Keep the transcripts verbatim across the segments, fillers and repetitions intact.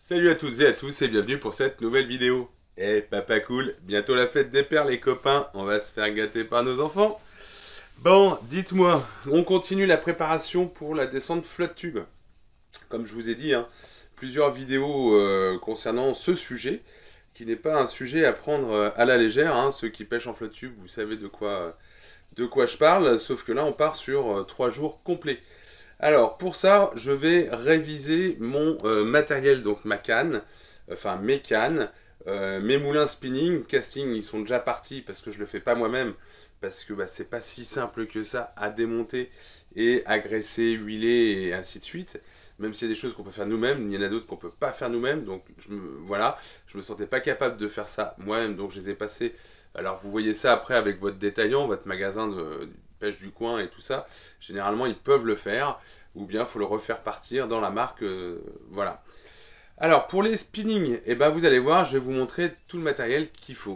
Salut à toutes et à tous et bienvenue pour cette nouvelle vidéo. Eh papa cool, bientôt la fête des pères les copains, on va se faire gâter par nos enfants. Bon, dites-moi, on continue la préparation pour la descente flotte tube. Comme je vous ai dit, hein, plusieurs vidéos euh, concernant ce sujet, qui n'est pas un sujet à prendre à la légère. Hein. Ceux qui pêchent en flotte tube, vous savez de quoi, de quoi je parle, sauf que là on part sur euh, trois jours complets. Alors pour ça, je vais réviser mon euh, matériel, donc ma canne, enfin mes cannes, euh, mes moulins spinning, casting, ils sont déjà partis parce que je le fais pas moi-même, parce que bah, c'est pas si simple que ça à démonter et à graisser, huiler et ainsi de suite. Même s'il y a des choses qu'on peut faire nous-mêmes, il y en a d'autres qu'on peut pas faire nous-mêmes, donc je me, voilà, je me sentais pas capable de faire ça moi-même, donc je les ai passés. Alors vous voyez ça après avec votre détaillant, votre magasin de pêche du coin et tout ça, généralement ils peuvent le faire, ou bien il faut le refaire partir dans la marque, euh, voilà. Alors pour les spinnings, eh ben, vous allez voir, je vais vous montrer tout le matériel qu'il faut.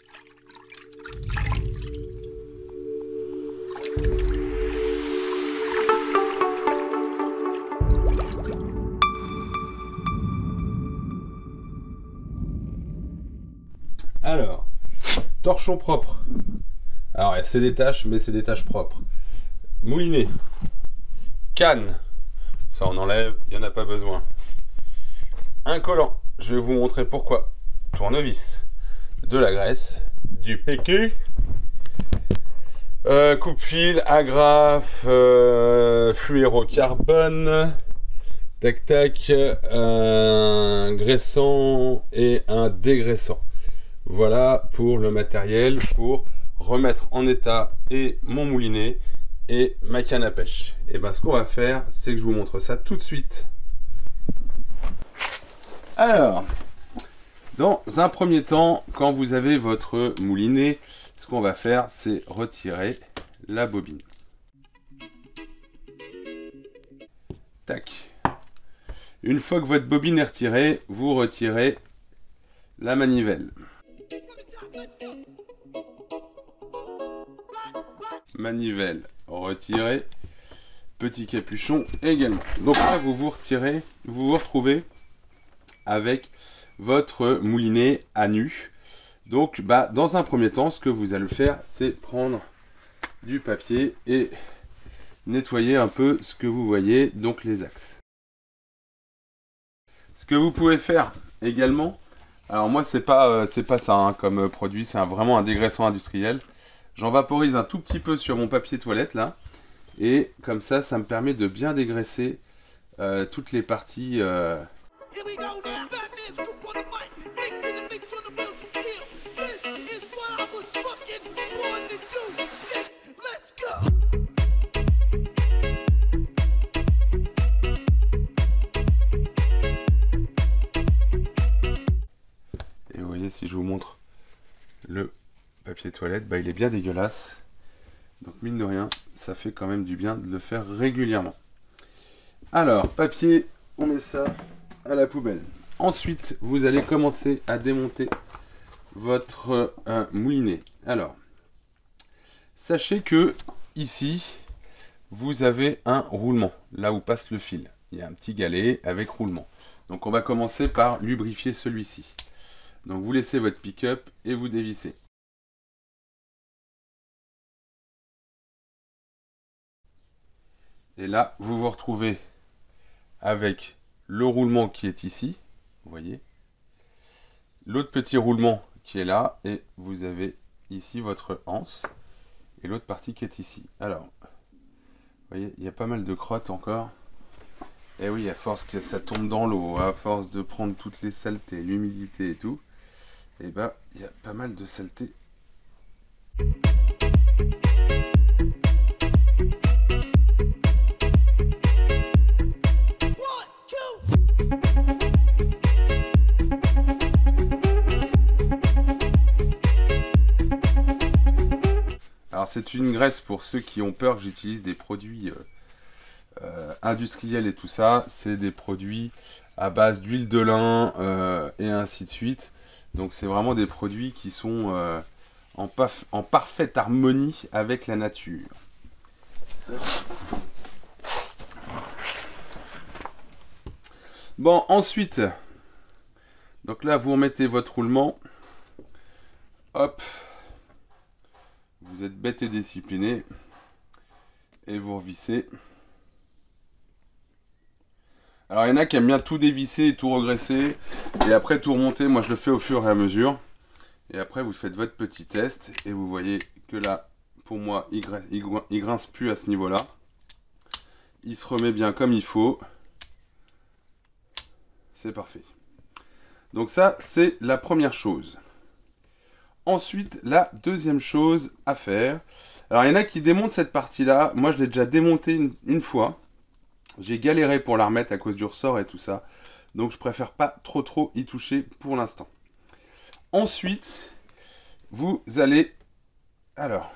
Alors, torchon propre. Alors c'est des taches, mais c'est des taches propres. Moulinet. Canne. Ça on enlève, il n'y en a pas besoin. Un collant. Je vais vous montrer pourquoi. Tournevis. De la graisse. Du P Q. Euh, coupe-fil, agrafe, euh, fluorocarbone. Tac tac. Un graissant et un dégraissant. Voilà pour le matériel pour remettre en état et mon moulinet et ma canne à pêche. Et bien ce qu'on va faire, c'est que je vous montre ça tout de suite. Alors, dans un premier temps, quand vous avez votre moulinet, ce qu'on va faire, c'est retirer la bobine. Tac. Une fois que votre bobine est retirée, vous retirez la manivelle. Manivelle retirée, petit capuchon également. Donc là vous vous retirez, vous vous retrouvez avec votre moulinet à nu. Donc bah, dans un premier temps, ce que vous allez faire, c'est prendre du papier et nettoyer un peu ce que vous voyez, donc les axes. Ce que vous pouvez faire également, alors moi c'est pas, euh, c'est pas ça hein, comme produit, c'est un, vraiment un dégraissant industriel. J'en vaporise un tout petit peu sur mon papier toilette là. Et comme ça, ça me permet de bien dégraisser euh, toutes les parties. Euh... Et vous voyez, si je vous montre le papier toilette, bah, il est bien dégueulasse. Donc mine de rien, ça fait quand même du bien de le faire régulièrement. Alors, papier, on met ça à la poubelle. Ensuite, vous allez commencer à démonter votre euh, moulinet. Alors, sachez que ici, vous avez un roulement, là où passe le fil. Il y a un petit galet avec roulement. Donc on va commencer par lubrifier celui-ci. Donc vous laissez votre pick-up et vous dévissez. Et là, vous vous retrouvez avec le roulement qui est ici, vous voyez, l'autre petit roulement qui est là, et vous avez ici votre anse, et l'autre partie qui est ici. Alors, vous voyez, il y a pas mal de crottes encore. Et oui, à force que ça tombe dans l'eau, à force de prendre toutes les saletés, l'humidité et tout, et ben, il y a pas mal de saletés. Alors c'est une graisse pour ceux qui ont peur que j'utilise des produits euh, euh, industriels et tout ça. C'est des produits à base d'huile de lin euh, et ainsi de suite. Donc c'est vraiment des produits qui sont euh, en, en parfaite harmonie avec la nature. Bon, ensuite, Donc là, vous remettez votre roulement. Hop. Vous êtes bête et discipliné. Et vous revissez. Alors, il y en a qui aiment bien tout dévisser et tout regresser. Et après, tout remonter. Moi, je le fais au fur et à mesure. Et après, vous faites votre petit test. Et vous voyez que là, pour moi, il grince, il grince plus à ce niveau-là. Il se remet bien comme il faut. C'est parfait. Donc ça, c'est la première chose. Ensuite, la deuxième chose à faire. Alors, il y en a qui démontent cette partie-là. Moi, je l'ai déjà démontée une, une fois. J'ai galéré pour la remettre à cause du ressort et tout ça. Donc, je préfère pas trop trop y toucher pour l'instant. Ensuite, vous allez... Alors...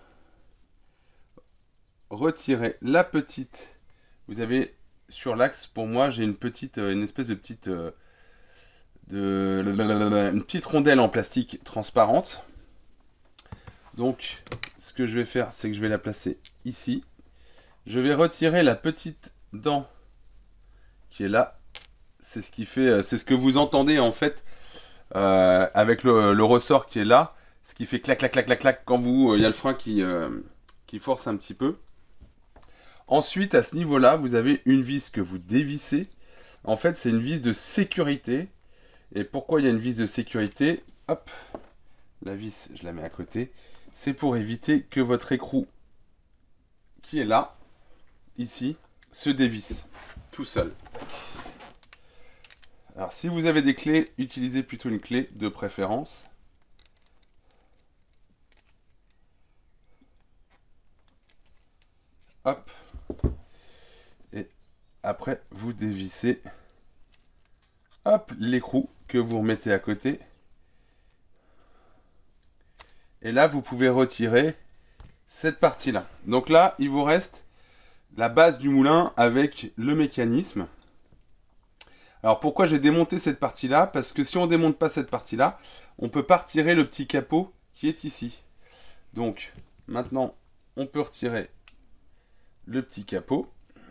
retirer la petite... Vous avez sur l'axe, pour moi, j'ai une petite... Une espèce de petite... Euh, de une petite rondelle en plastique transparente. Donc ce que je vais faire, c'est que je vais la placer ici. Je vais retirer la petite dent qui est là. C'est ce qui fait, c'est ce que vous entendez en fait euh, avec le, le ressort qui est là, ce qui fait clac clac clac clac clac quand vous, il y a le frein qui euh, qui force un petit peu. Ensuite, à ce niveau-là, vous avez une vis que vous dévissez. En fait, c'est une vis de sécurité. Et pourquoi il y a une vis de sécurité? Hop, la vis, je la mets à côté. C'est pour éviter que votre écrou qui est là, ici, se dévisse tout seul. Alors, si vous avez des clés, utilisez plutôt une clé de préférence. Hop. Et après, vous dévissez. Hop, l'écrou que vous remettez à côté. Et là, vous pouvez retirer cette partie-là. Donc là, il vous reste la base du moulin avec le mécanisme. Alors, pourquoi j'ai démonté cette partie-là? Parce que si on ne démonte pas cette partie-là, on ne peut pas retirer le petit capot qui est ici. Donc, maintenant, on peut retirer le petit capot.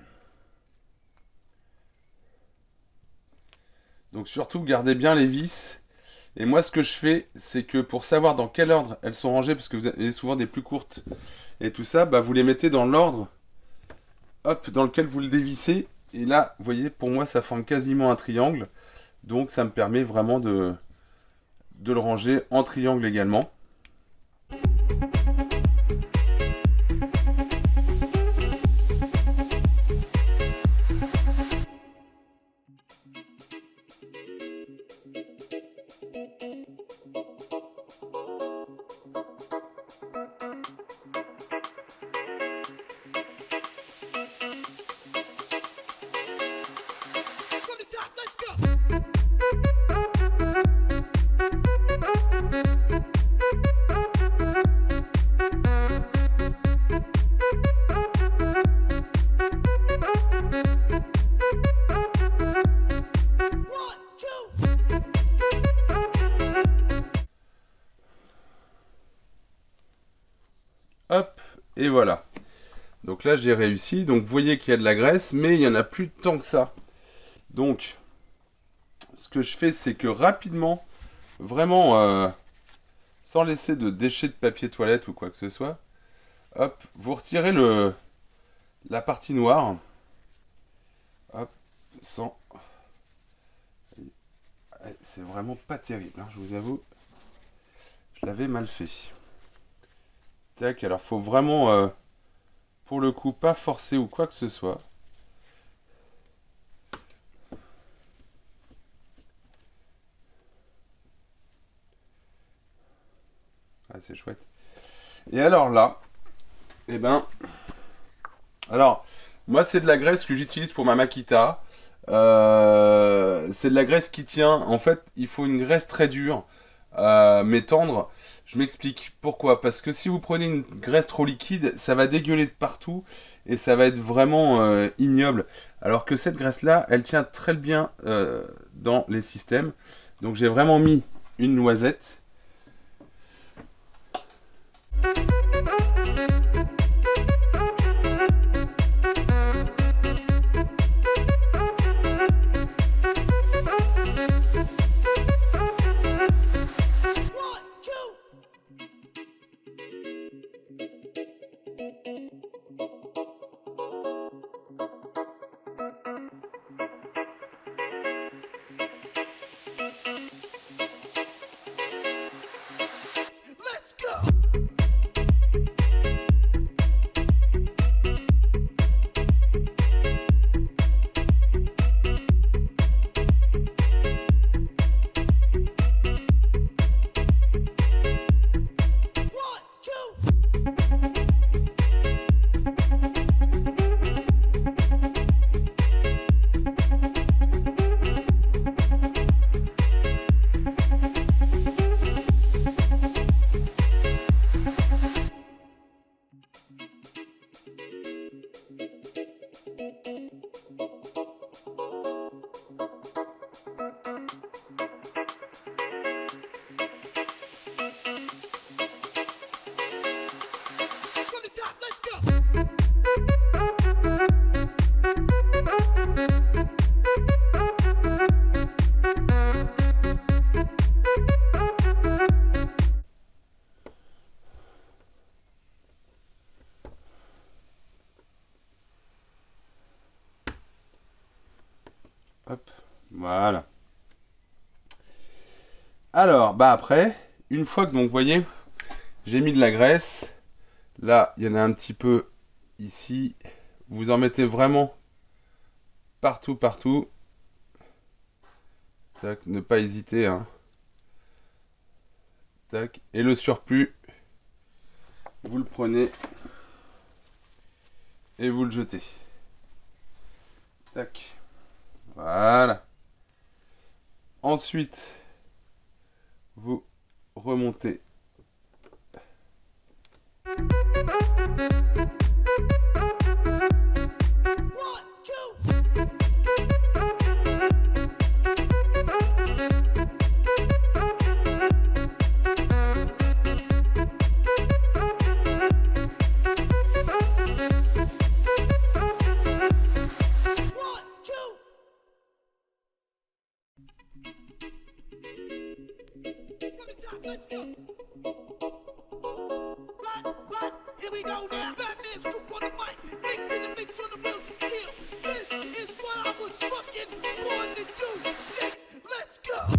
Donc surtout, gardez bien les vis. Et moi, ce que je fais, c'est que pour savoir dans quel ordre elles sont rangées, parce que vous avez souvent des plus courtes et tout ça, bah, vous les mettez dans l'ordre hop, dans lequel vous le dévissez. Et là, vous voyez, pour moi, ça forme quasiment un triangle. Donc, ça me permet vraiment de, de le ranger en triangle également. Hop, et voilà. Donc là, j'ai réussi. Donc, vous voyez qu'il y a de la graisse, mais il n'y en a plus tant que ça. Donc, ce que je fais, c'est que rapidement, vraiment, euh, sans laisser de déchets de papier toilette ou quoi que ce soit, hop, vous retirez le, la partie noire. Hop, sans... C'est vraiment pas terrible, hein, je vous avoue. Je l'avais mal fait. Tac, alors faut vraiment, euh, pour le coup, pas forcer ou quoi que ce soit. Ah, c'est chouette. Et alors là, eh ben, alors, moi c'est de la graisse que j'utilise pour ma Makita. Euh, c'est de la graisse qui tient. En fait, il faut une graisse très dure, euh, mais tendre. Je m'explique pourquoi. Parce que si vous prenez une graisse trop liquide, ça va dégueuler de partout et ça va être vraiment euh, ignoble. Alors que cette graisse-là, elle tient très bien euh, dans les systèmes. Donc j'ai vraiment mis une noisette. Voilà. Alors, bah après, une fois que, donc, vous voyez, j'ai mis de la graisse. Là, il y en a un petit peu ici. Vous en mettez vraiment partout, partout. Tac, ne pas hésiter, hein. Tac. Et le surplus, vous le prenez et vous le jetez. Tac. Voilà. Ensuite, vous remontez. Let's go. What? What? Here we go now. Batman scoop on the mic. Mix in the mix on the wheels of steel. This is what I was fucking born to do. Yes, let's go.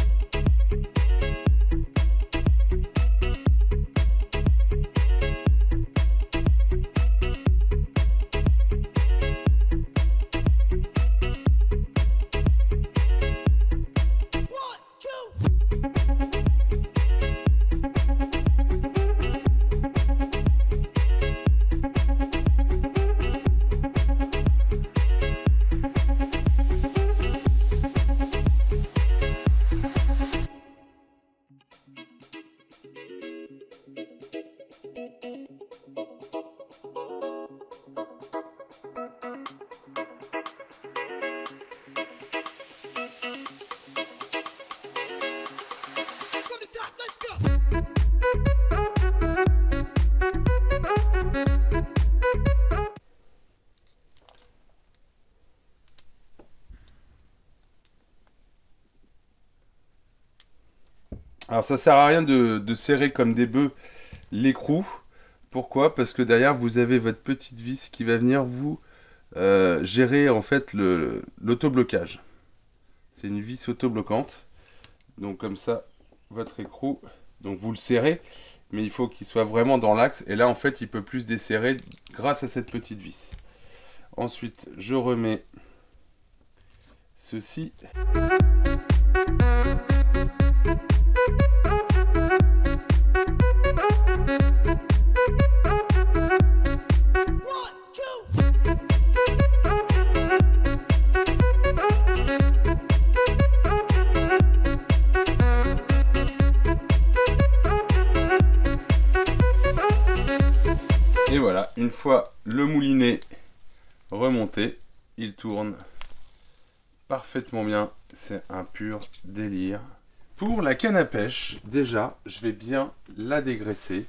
Alors ça sert à rien de, de serrer comme des bœufs l'écrou. Pourquoi? Parce que derrière vous avez votre petite vis qui va venir vous euh, gérer en fait le l'autoblocage. C'est une vis autobloquante. Donc comme ça, votre écrou, donc vous le serrez, mais il faut qu'il soit vraiment dans l'axe. Et là en fait il peut plus se desserrer grâce à cette petite vis. Ensuite je remets ceci. Et voilà, une fois le moulinet remonté, il tourne parfaitement bien. C'est un pur délire. Pour la canne à pêche, déjà, je vais bien la dégraisser.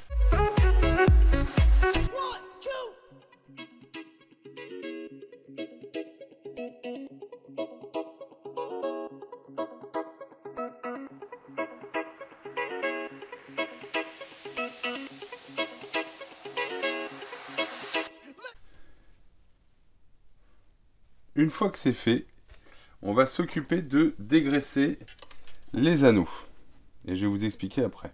Une fois que c'est fait, on va s'occuper de dégraisser les anneaux. Et je vais vous expliquer après.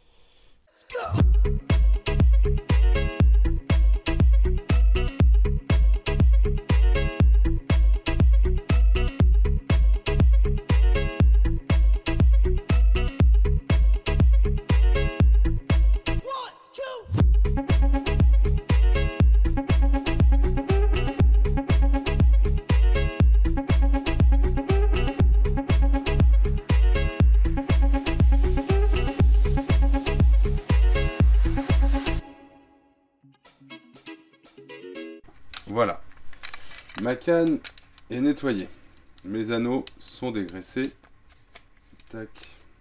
Voilà, ma canne est nettoyée, mes anneaux sont dégraissés. Tac,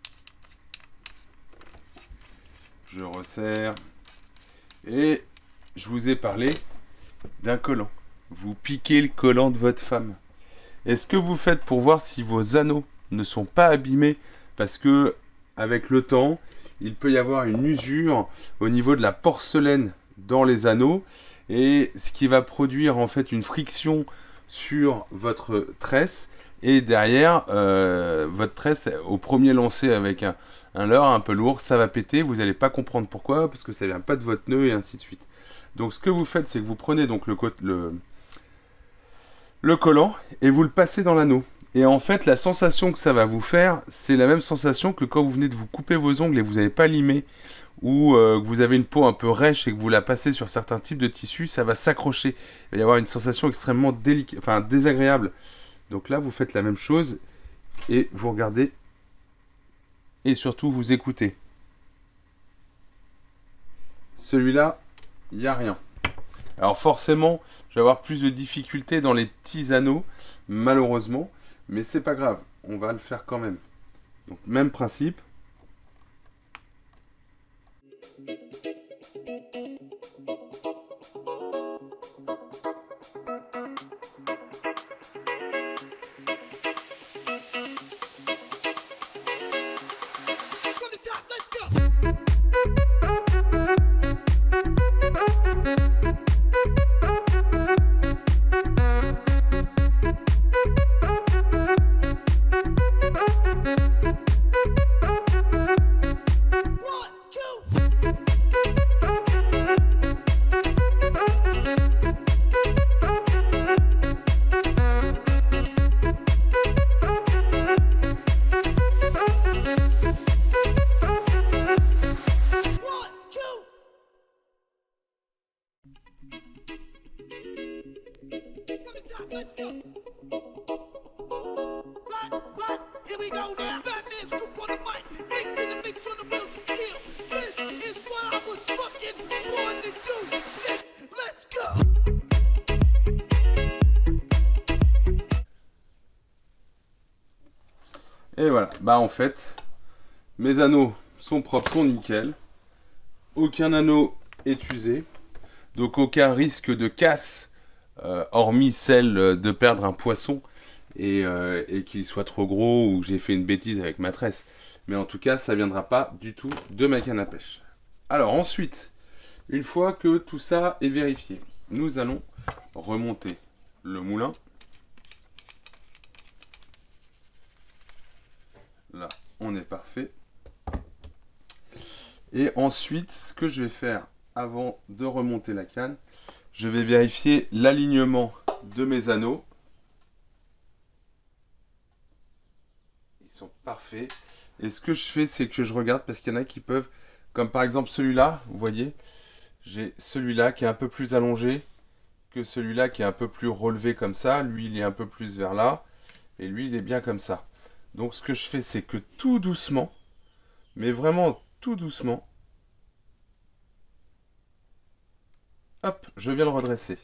je resserre et je vous ai parlé d'un collant. Vous piquez le collant de votre femme. Et ce que vous faites pour voir si vos anneaux ne sont pas abîmés, parce que avec le temps, il peut y avoir une usure au niveau de la porcelaine dans les anneaux. Et ce qui va produire en fait une friction sur votre tresse Et derrière, euh, votre tresse, au premier lancer avec un, un leurre un peu lourd, ça va péter. Vous n'allez pas comprendre pourquoi, parce que ça vient pas de votre nœud et ainsi de suite. Donc ce que vous faites, c'est que vous prenez donc le, le, le collant et vous le passez dans l'anneau. Et en fait, la sensation que ça va vous faire, c'est la même sensation que quand vous venez de vous couper vos ongles et vous n'avez pas limé, ou euh, que vous avez une peau un peu rêche et que vous la passez sur certains types de tissus, ça va s'accrocher. Il va y avoir une sensation extrêmement délicate, enfin désagréable. Donc là, vous faites la même chose et vous regardez et surtout vous écoutez. Celui-là, il n'y a rien. Alors forcément, je vais avoir plus de difficultés dans les petits anneaux, malheureusement, mais c'est pas grave, on va le faire quand même. Donc même principe. From the top, let's go. One, two. One, two. From the top, let's go. Right, right, here we go now. Batman scoop on the mic, mix in the mix on the wheels of steel. This is what I was fucking born to do. Next, let's go. Et voilà, bah en fait, mes anneaux sont propres, sont nickel. Aucun anneau est usé. Donc aucun risque de casse, euh, hormis celle de perdre un poisson et, euh, et qu'il soit trop gros ou que j'ai fait une bêtise avec ma tresse. Mais en tout cas, ça ne viendra pas du tout de ma canne à pêche. Alors ensuite, une fois que tout ça est vérifié, nous allons remonter le moulin. Là, on est parfait. Et ensuite, ce que je vais faire avant de remonter la canne, je vais vérifier l'alignement de mes anneaux. Ils sont parfaits. Et ce que je fais, c'est que je regarde, parce qu'il y en a qui peuvent, comme par exemple celui-là, vous voyez, j'ai celui-là qui est un peu plus allongé que celui-là qui est un peu plus relevé comme ça. Lui, il est un peu plus vers là. Et lui, il est bien comme ça. Donc ce que je fais, c'est que tout doucement, mais vraiment tout doucement, hop, je viens le redresser.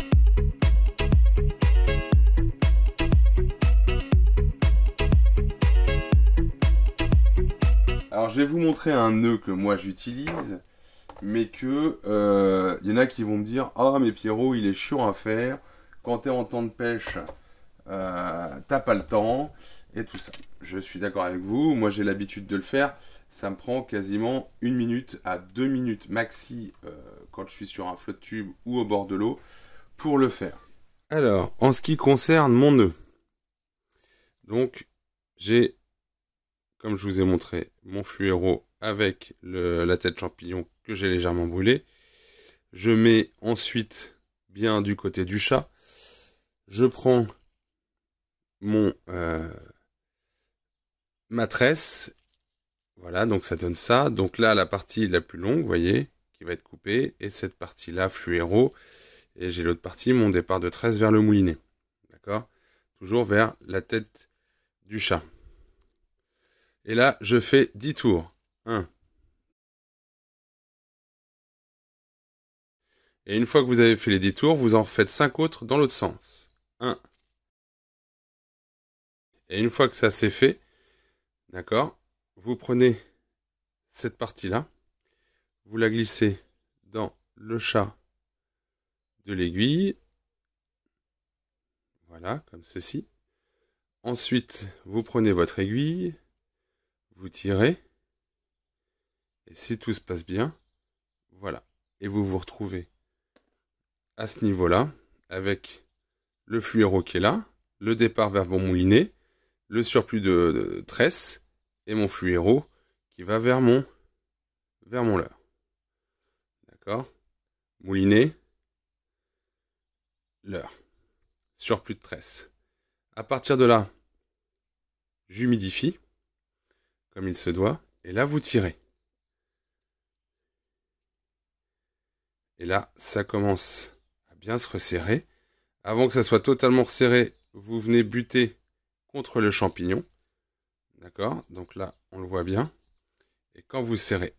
Alors je vais vous montrer un nœud que moi j'utilise, mais que euh, y en a qui vont me dire « Ah mais Pierrot, il est chiant à faire, quand tu es en temps de pêche, euh, t'as pas le temps ». Et tout ça. Je suis d'accord avec vous, moi j'ai l'habitude de le faire, ça me prend quasiment une minute à deux minutes maxi euh, quand je suis sur un flotte tube ou au bord de l'eau pour le faire. Alors, en ce qui concerne mon nœud, donc j'ai, comme je vous ai montré, mon fluoro avec le, la tête champignon que j'ai légèrement brûlé. Je mets ensuite bien du côté du chat, je prends mon... Euh, ma tresse, voilà, donc ça donne ça. Donc là, la partie la plus longue, vous voyez, qui va être coupée, et cette partie-là, fluoro, et j'ai l'autre partie, mon départ de tresse vers le moulinet, d'accord? Toujours vers la tête du chat. Et là, je fais dix tours. un. Et une fois que vous avez fait les dix tours, vous en faites cinq autres dans l'autre sens. un. Et une fois que ça c'est fait, d'accord, vous prenez cette partie-là, vous la glissez dans le chat de l'aiguille, voilà, comme ceci. Ensuite, vous prenez votre aiguille, vous tirez, et si tout se passe bien, voilà. Et vous vous retrouvez à ce niveau-là, avec le fluoro qui est là, le départ vers vos moulinets, le surplus de, de tresse et mon fluoro qui va vers mon, vers mon leurre. D'accord? Moulinet, leurre, surplus de tresse. À partir de là, j'humidifie, comme il se doit, et là, vous tirez. Et là, ça commence à bien se resserrer. Avant que ça soit totalement resserré, vous venez buter contre le champignon. D'accord? Donc là, on le voit bien. Et quand vous serrez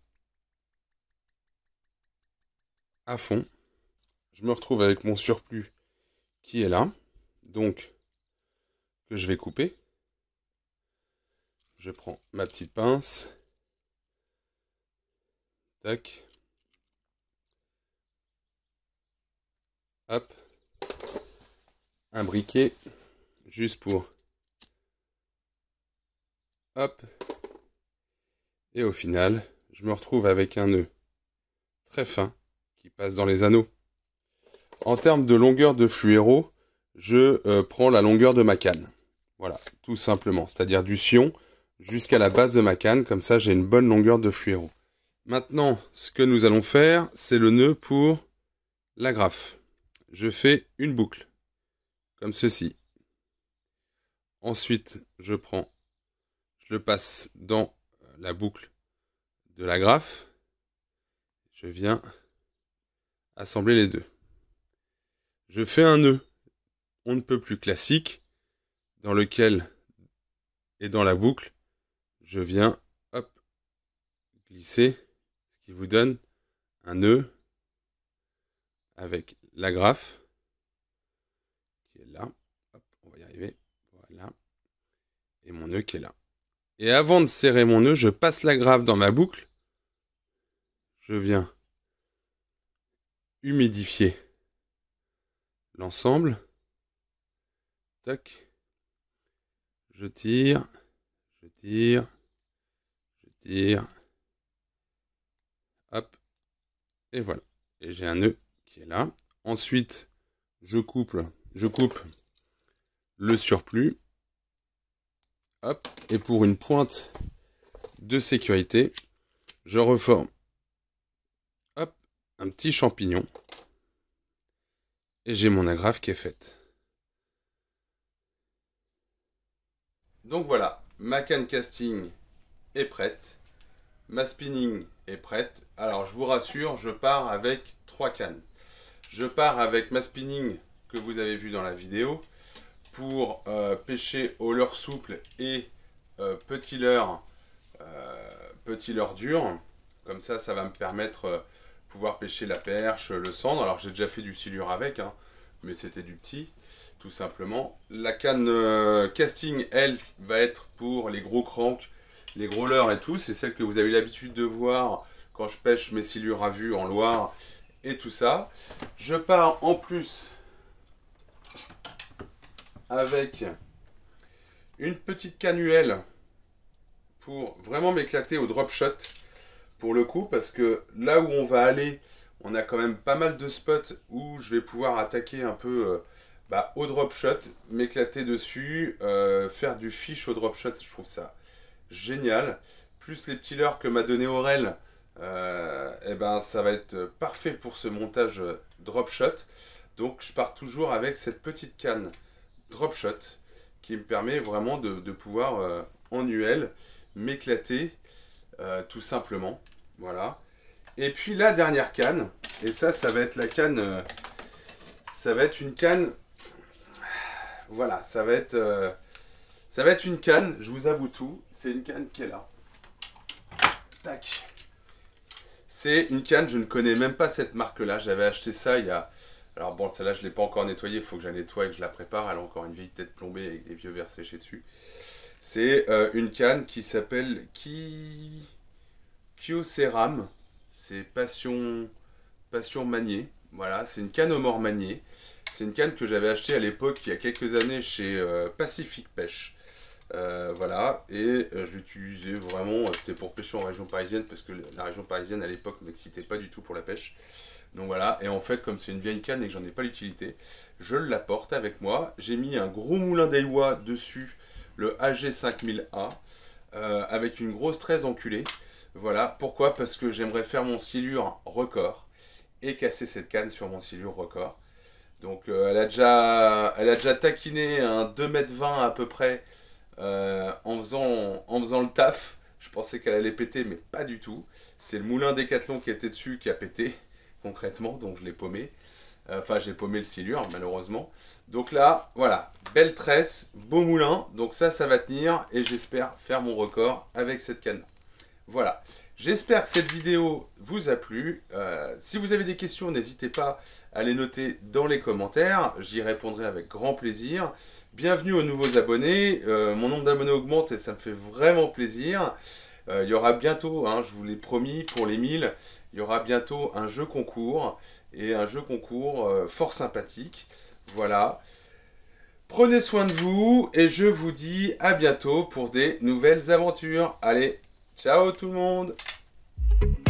à fond, je me retrouve avec mon surplus qui est là. Donc, que je vais couper. Je prends ma petite pince. Tac. Hop. Un briquet. Juste pour. Hop. Et au final, je me retrouve avec un nœud très fin qui passe dans les anneaux. En termes de longueur de fluoro, je euh, prends la longueur de ma canne. Voilà, tout simplement. C'est-à-dire du sion jusqu'à la base de ma canne. Comme ça, j'ai une bonne longueur de fluoro. Maintenant, ce que nous allons faire, c'est le nœud pour l'agrafe. Je fais une boucle, comme ceci. Ensuite, je prends, je le passe dans la boucle de l'agrafe. Je viens assembler les deux. Je fais un nœud, on ne peut plus classique, dans lequel, et dans la boucle, je viens, hop, glisser, ce qui vous donne un nœud avec l'agrafe, qui est là, hop, on va y arriver, voilà, et mon nœud qui est là. Et avant de serrer mon nœud, je passe l'agrafe dans ma boucle, je viens humidifier l'ensemble, tac, je tire, je tire, je tire, hop, et voilà. Et j'ai un nœud qui est là. Ensuite, je coupe, je coupe le surplus, hop, et pour une pointe de sécurité, je reforme, hop, un petit champignon, et j'ai mon agrafe qui est faite. Donc voilà, ma canne casting est prête. Ma spinning est prête. Alors je vous rassure, je pars avec trois cannes. Je pars avec ma spinning que vous avez vu dans la vidéo pour euh, pêcher au leurre souple et euh, petit leurre euh, petit leurre dur. Comme ça, ça va me permettre de euh, pouvoir pêcher la perche, le cendre. Alors j'ai déjà fait du silure avec, hein, mais c'était du petit. Tout simplement. La canne euh, casting, elle, va être pour les gros cranks, les gros leurres et tout. C'est celle que vous avez l'habitude de voir quand je pêche mes silures à vue en Loire et tout ça. Je pars en plus avec une petite canuelle pour vraiment m'éclater au drop shot pour le coup, parce que là où on va aller, on a quand même pas mal de spots où je vais pouvoir attaquer un peu... Euh, Bah, au drop shot, m'éclater dessus, euh, faire du fish au drop shot, je trouve ça génial. Plus les petits leurres que m'a donné Aurel, euh, et ben ça va être parfait pour ce montage drop shot. Donc je pars toujours avec cette petite canne drop shot qui me permet vraiment de, de pouvoir euh, en U L m'éclater euh, tout simplement. Voilà. Et puis la dernière canne, et ça, ça va être la canne, euh, ça va être une canne. Voilà, ça va être euh, ça va être une canne, je vous avoue tout, c'est une canne qui est là. Tac. C'est une canne, je ne connais même pas cette marque-là, j'avais acheté ça il y a... Alors bon, celle-là je ne l'ai pas encore nettoyée, il faut que je la nettoie et que je la prépare, elle a encore une vieille tête plombée avec des vieux verres séchés dessus. C'est euh, une canne qui s'appelle Ki... Kyocéram, c'est Passion... Passion Manier, voilà, c'est une canne au mort manier. C'est une canne que j'avais achetée à l'époque, il y a quelques années, chez euh, Pacific Pêche. Euh, voilà, et euh, je l'utilisais vraiment, euh, c'était pour pêcher en région parisienne, parce que la région parisienne à l'époque ne m'excitait pas du tout pour la pêche. Donc voilà, et en fait, comme c'est une vieille canne et que j'en ai pas l'utilité, je l'apporte avec moi. J'ai mis un gros moulin d'Aiwa dessus le A G cinq mille A, euh, avec une grosse tresse d'enculé. Voilà, pourquoi? Parce que j'aimerais faire mon silure record et casser cette canne sur mon silure record. Donc euh, elle, a déjà, elle a déjà taquiné un deux mètres vingt à peu près euh, en, faisant, en faisant le taf. Je pensais qu'elle allait péter, mais pas du tout. C'est le moulin Décathlon qui était dessus qui a pété, concrètement, donc je l'ai paumé. Enfin, j'ai paumé le silure, malheureusement. Donc là, voilà, belle tresse, beau moulin. Donc ça, ça va tenir et j'espère faire mon record avec cette canne. Voilà. J'espère que cette vidéo vous a plu. Euh, si vous avez des questions, n'hésitez pas à les noter dans les commentaires. J'y répondrai avec grand plaisir. Bienvenue aux nouveaux abonnés. Euh, mon nombre d'abonnés augmente et ça me fait vraiment plaisir. Euh, il y aura bientôt, hein, je vous l'ai promis, pour les mille, il y aura bientôt un jeu concours. Et un jeu concours euh, fort sympathique. Voilà. Prenez soin de vous et je vous dis à bientôt pour des nouvelles aventures. Allez, ciao tout le monde!